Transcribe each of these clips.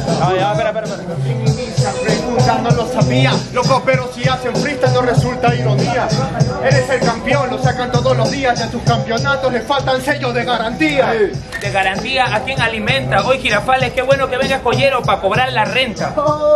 Espera. Pregunta, no lo sabía, loco, pero si hacen freestyle no resulta ironía. Eres el campeón, lo sacan todos los días y a tus campeonatos le faltan sellos de garantía. ¿De garantía a quién alimenta? Hoy Girafales, qué bueno que vengas collero para cobrar la renta.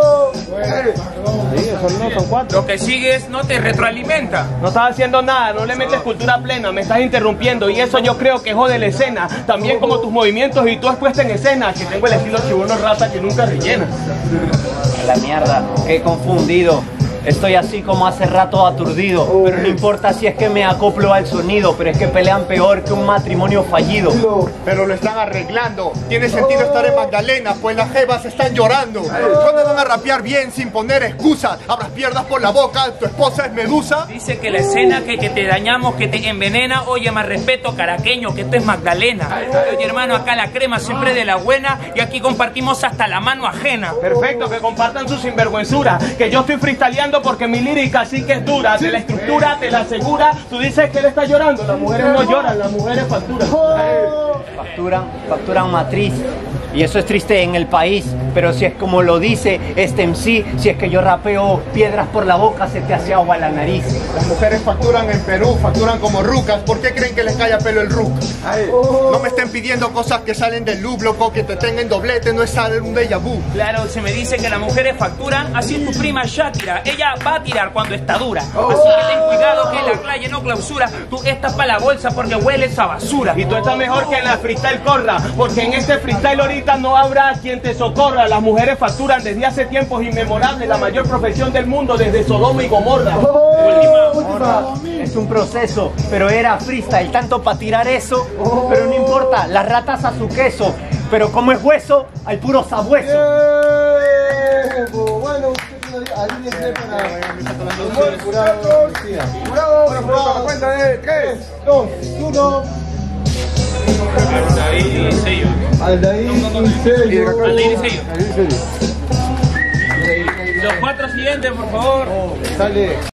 Sí, son 4. Lo que sigues no te retroalimenta. No estás haciendo nada, no le metes cultura plena, me estás interrumpiendo y eso yo creo que jode la escena. También como tus movimientos y tú has puesto en escena, que tengo el estilo chibono rata que nunca rellena. La mierda, qué confundido. Estoy así como hace rato aturdido, pero no importa si es que me acoplo al sonido, pero es que pelean peor que un matrimonio fallido. Pero lo están arreglando. Tiene sentido estar en Magdalena, pues las jevas están llorando. ¿Cuándo van a rapear bien sin poner excusas? Abras pierdas por la boca, tu esposa es Medusa. Dice que la escena que te dañamos, que te envenena. Oye, más respeto, caraqueño, que esto es Magdalena. Oye, hermano, acá la crema siempre de la buena y aquí compartimos hasta la mano ajena. Perfecto, que compartan su sinvergüenzura, que yo estoy freestyleando porque mi lírica sí que es dura, de la estructura te la asegura. Tú dices que él está llorando, las mujeres no lloran, las mujeres facturan. Facturan matriz. Y eso es triste en el país, pero si es como lo dice este MC, si es que yo rapeo piedras por la boca, se te hace agua la nariz. Las mujeres facturan en Perú, facturan como rucas. ¿Por qué creen que les cae a pelo el RUC? No me estén pidiendo cosas que salen del loop, loco, que te tengan doblete, no es saber un déjà vu. Claro, se me dice que las mujeres facturan, así es tu prima Shakira. Ella va a tirar cuando está dura. Así que ten cuidado que la calle no clausura. Tú estás para la bolsa porque hueles a basura. Y tú estás mejor que en la freestyle corra, porque en este freestyle ahorita no habrá quien te socorra. Las mujeres facturan desde hace tiempos inmemorables, la mayor profesión del mundo desde Sodoma y Gomorra. Es un proceso, pero era freestyle, tanto para tirar eso, pero no importa, las ratas a su queso, pero como es hueso, al puro sabueso. Bueno, alíñense para jurado, la cuenta de 3, 2, 1. Aldair y sello. Los 4 siguientes, por favor. Sale.